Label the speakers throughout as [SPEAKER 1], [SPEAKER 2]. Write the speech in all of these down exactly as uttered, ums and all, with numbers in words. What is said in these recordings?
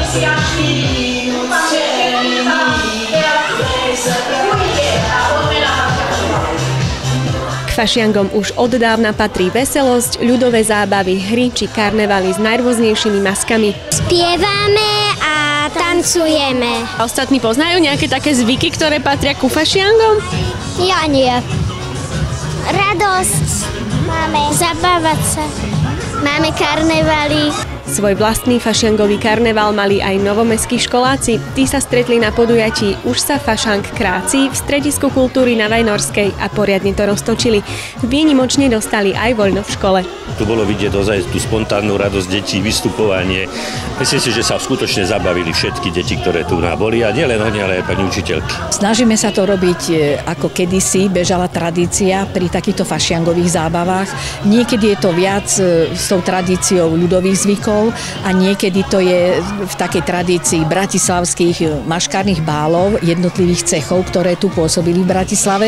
[SPEAKER 1] K fašiangom už od dávna patrí veselosť, ľudové zábavy, hry či karnevály s najrôznejšími maskami.
[SPEAKER 2] Spievame a tancujeme.
[SPEAKER 1] Ostatní poznajú nejaké také zvyky, ktoré patria ku fašiangom?
[SPEAKER 2] Ja nie. Radosť máme, zabávať sa. Máme karnevály.
[SPEAKER 1] Svoj vlastný fašiangový karneval mali aj novomestskí školáci. Tí sa stretli na podujatí Už sa fašang kráci v stredisku kultúry na Vajnorskej a poriadne to roztočili. Výnimočne dostali aj voľno v škole.
[SPEAKER 3] Tu bolo vidieť ozaj tú spontánnu radosť detí, vystupovanie. Myslím si, že sa skutočne zabavili všetky deti, ktoré tu boli, a nielen oni, ale aj pani učiteľky.
[SPEAKER 4] Snažíme sa to robiť ako kedysi bežala tradícia pri takýchto fašiangových zábavách. Niekedy je to viac s tou tradíciou ľudových zvykov a niekedy to je v takej tradícii bratislavských maškárnych bálov, jednotlivých cechov, ktoré tu pôsobili v Bratislave.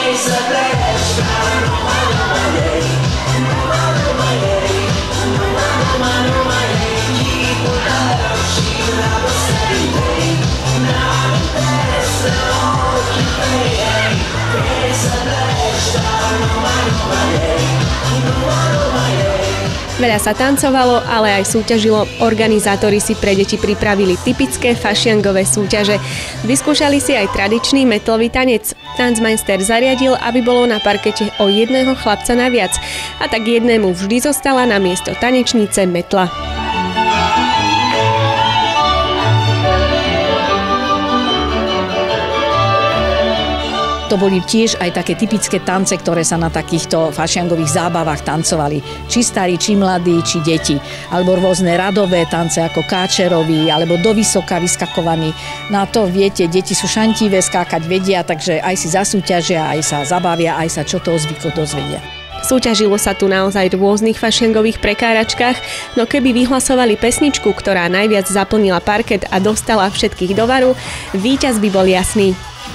[SPEAKER 1] Veľa sa tancovalo, ale aj súťažilo. Organizátori si pre deti pripravili typické fašiangové súťaže. Vyskúšali si aj tradičný metlový tanec. Tanzmeister zariadil, aby bolo na parkete o jedného chlapca naviac. A tak jednému vždy zostala na miesto tanečnice metla.
[SPEAKER 4] To boli tiež aj také typické tance, ktoré sa na takýchto fašiangových zábavách tancovali. Či starí, či mladí, či deti. Alebo rôzne radové tance ako káčerovi, alebo do vysoka vyskakovaní. No a to viete, deti sú šantivé, skákať vedia, takže aj si zasúťažia, aj sa zabavia, aj sa čo toho zvyku dozvedia.
[SPEAKER 1] Súťažilo sa tu naozaj v rôznych fašiangových prekáračkách, no keby vyhlasovali pesničku, ktorá najviac zaplnila parket a dostala všetkých do varu, víťaz by bol jasný.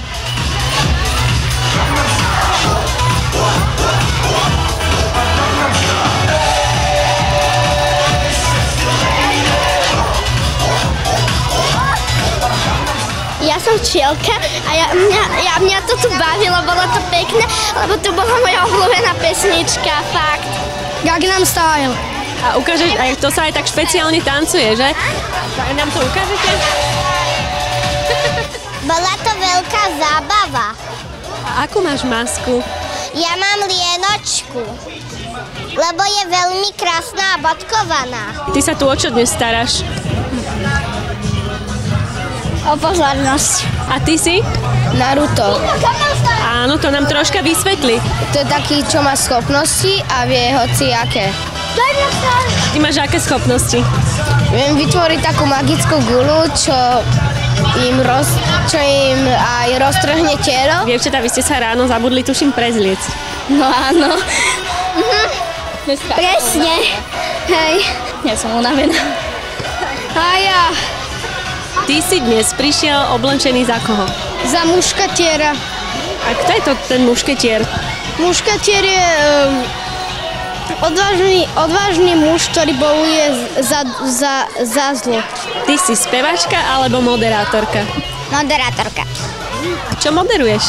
[SPEAKER 2] Ja som včielka a ja, mňa, ja, mňa to tu bavilo, bolo to pekné, lebo to bola moja obľúbená pesnička, fakt. Gangnam Style.
[SPEAKER 1] A ukážeš, aj to sa aj tak špeciálne tancuje, že? A nám to ukážete?
[SPEAKER 2] Bola to veľká zábava.
[SPEAKER 1] A akú máš masku?
[SPEAKER 2] Ja mám lienočku, lebo je veľmi krásna a bodkovaná.
[SPEAKER 1] Ty sa tu o čo dnes staráš?
[SPEAKER 2] O pozornosť.
[SPEAKER 1] A ty si?
[SPEAKER 5] Naruto.
[SPEAKER 1] Áno, to nám troška vysvetli.
[SPEAKER 5] To je taký, čo má schopnosti a vie hoci aké.
[SPEAKER 1] Ty máš aké schopnosti?
[SPEAKER 5] Viem vytvoriť takú magickú gulu, čo im, roz, čo im aj roztrhne telo.
[SPEAKER 1] Dievčatá, vy ste sa ráno zabudli, tuším, prezliec.
[SPEAKER 5] No áno.
[SPEAKER 2] Mhm. Presne. Hej.
[SPEAKER 5] Ja som unavená.
[SPEAKER 2] A ja.
[SPEAKER 1] Ty si dnes prišiel oblečený za koho?
[SPEAKER 2] Za muškatiera.
[SPEAKER 1] A kto je to ten mušketier?
[SPEAKER 2] Muškatier je um, odvážny, odvážny muž, ktorý bojuje za, za, za zlo.
[SPEAKER 1] Ty si spevačka alebo moderátorka?
[SPEAKER 2] Moderátorka.
[SPEAKER 1] A čo moderuješ?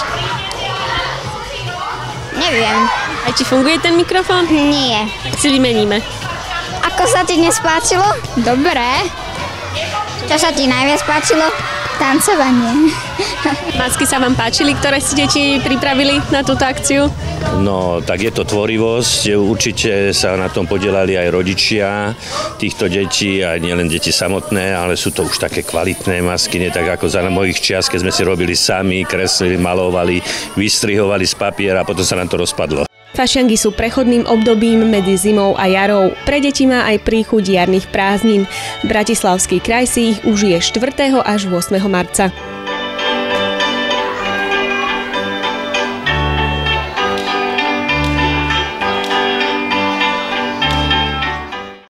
[SPEAKER 2] Neviem.
[SPEAKER 1] Aj ti funguje ten mikrofón?
[SPEAKER 2] Nie.
[SPEAKER 1] Tak si vymeníme.
[SPEAKER 2] Ako sa ti dnes páčilo? Dobre. Čo sa ti najviac páčilo? Tancovanie.
[SPEAKER 1] Masky sa vám páčili, ktoré si deti pripravili na túto akciu?
[SPEAKER 3] No, tak je to tvorivosť. Určite sa na tom podielali aj rodičia týchto detí, aj nielen deti samotné, ale sú to už také kvalitné masky, nie tak ako za mojich čias, keď sme si robili sami, kreslili, malovali, vystrihovali z papiera a potom sa nám to rozpadlo.
[SPEAKER 1] Fašiangy sú prechodným obdobím medzi zimou a jarou. Pre deti má aj príchuť jarných prázdnin. Bratislavský kraj si ich užije štvrtého až ôsmeho marca.